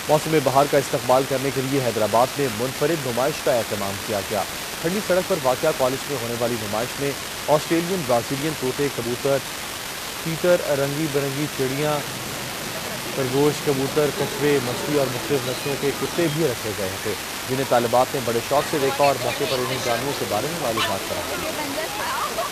मौसम बहार का इस्तकबाल करने के लिए हैदराबाद में मुनफरिद नुमाइश का एहतमाम किया गया। ठंडी सड़क पर वाक़या कॉलेज में होने वाली नुमाइश में ऑस्ट्रेलियन, ब्राज़ीलियन तोते, कबूतर, तीतर, रंगी बिरंगी चिड़ियाँ, खरगोश, कबूतर, कछुए, मछली और मुख्तलिफ नस्लों के कुत्ते भी रखे गए थे, जिन्हें तालिबात ने बड़े शौक से देखा और मौके पर उन्हें जानवरों के बारे में मालूमात फराहम की।